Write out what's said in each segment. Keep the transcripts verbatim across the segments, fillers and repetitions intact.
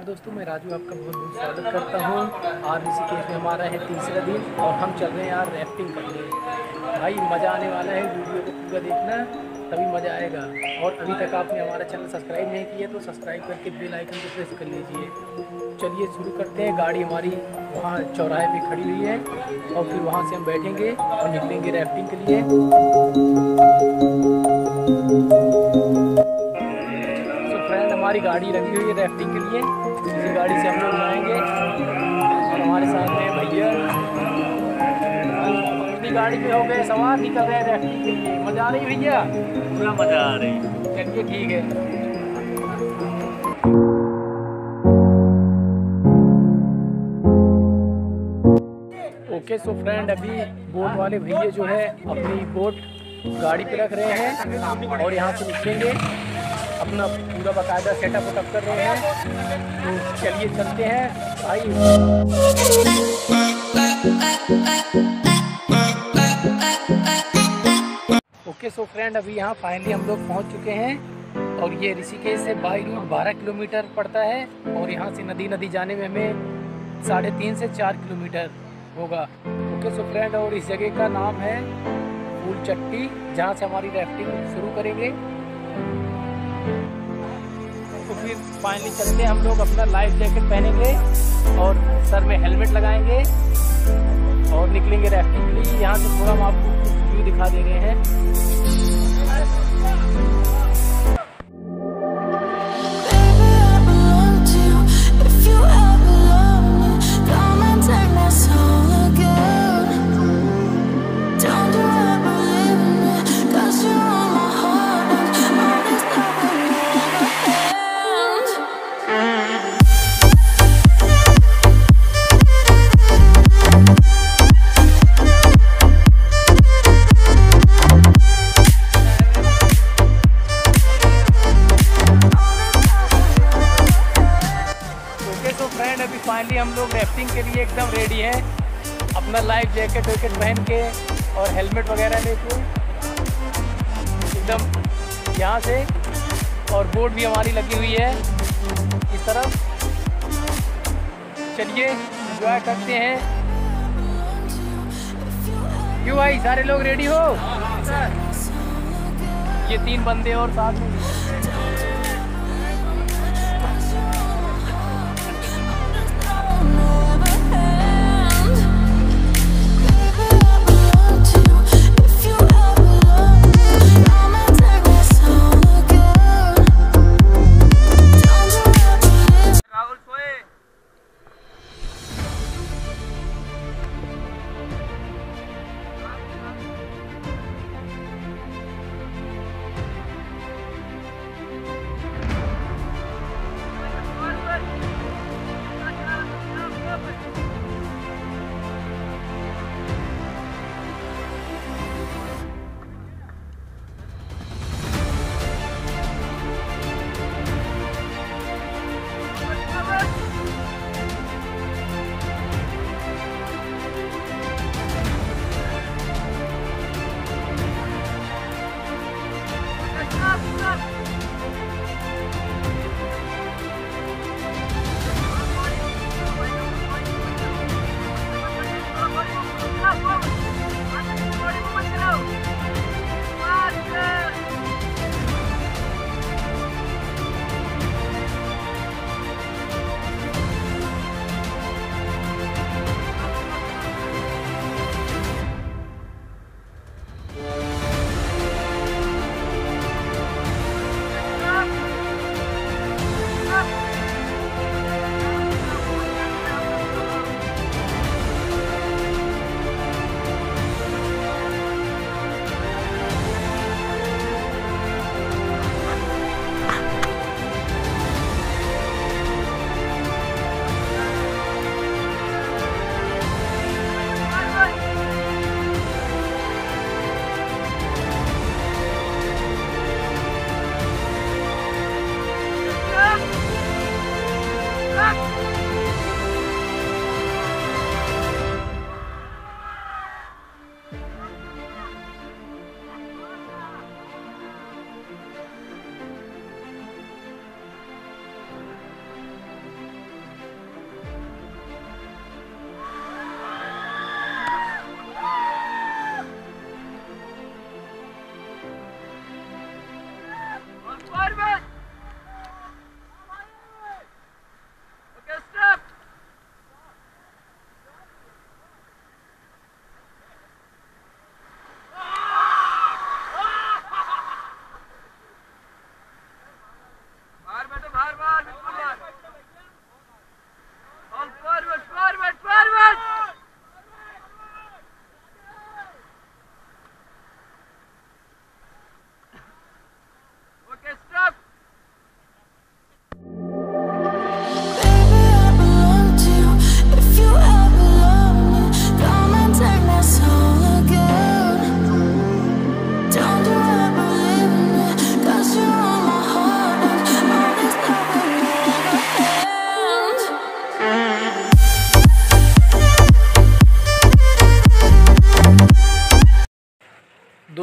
दोस्तों, मैं राजू आपका बहुत बहुत स्वागत करता हूँ। आज ऋषिकेश में हमारा है तीसरा दिन और हम चल रहे हैं यार राफ्टिंग करने। भाई मज़ा आने वाला है, वीडियो को पूरा देखना तभी मज़ा आएगा। और अभी तक आपने हमारा चैनल सब्सक्राइब नहीं किया तो सब्सक्राइब करके बेल आइकन को प्रेस कर लीजिए। चलिए शुरू करते हैं। गाड़ी हमारी वहाँ चौराहे पे खड़ी हुई है और फिर वहाँ से हम बैठेंगे और निकलेंगे राफ्टिंग के लिए। तो फ्रेंड, हमारी गाड़ी लगी हुई है राफ्टिंग के लिए। इसी गाड़ी से हम लोग जाएंगे और हमारे साथ में भैया अपनी गाड़ी में हो गए सवार, निकल रहे हैं राफ्टिंग के लिए। मज़ा आ रही भैया? पूरा मज़ा आ रही। चलिए ठीक है। ओके सो फ्रेंड, अभी बोट वाले भैया जो है अपनी बोट गाड़ी पे रख रहे हैं और यहाँ से निकलेंगे। अपना पूरा बाकायदा सेटअप वटअप कर रहे हैं। तो चलिए चलते हैं भाई। ओके सो फ्रेंड, अभी यहाँ फाइनली हम लोग पहुँच चुके हैं और ये ऋषिकेश से बाई रूट बारह किलोमीटर पड़ता है और यहाँ से नदी नदी जाने में हमें साढ़े तीन से चार किलोमीटर होगा। ओके सो फ्रेंड, और इस जगह का नाम है फूल चट्टी, जहाँ से हमारी राफ्टिंग शुरू करेंगे। तो फिर फाइनली चलते हैं हम लोग। अपना लाइफ जैकेट पहनेंगे और सर में हेलमेट लगाएंगे और निकलेंगे राफ्टिंग के लिए। यहाँ से थोड़ा हम आपको व्यू दिखा दे रहे हैं। अभी फाइनली हम लोग राफ्टिंग के लिए एकदम रेडी हैं। अपना लाइफ जैकेट वैकेट पहन के और हेलमेट वगैरह लेके एकदम यहाँ से, और बोट भी हमारी लगी हुई है इस तरफ। चलिए एंजॉय करते हैं। क्यों भाई, सारे लोग रेडी हो? ये तीन बंदे और साथ में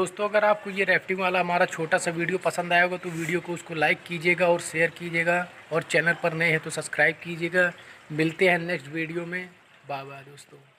दोस्तों अगर आपको ये राफ्टिंग वाला हमारा छोटा सा वीडियो पसंद आया होगा तो वीडियो को उसको लाइक कीजिएगा और शेयर कीजिएगा, और चैनल पर नए हैं तो सब्सक्राइब कीजिएगा। मिलते हैं नेक्स्ट वीडियो में। बाय बाय दोस्तों।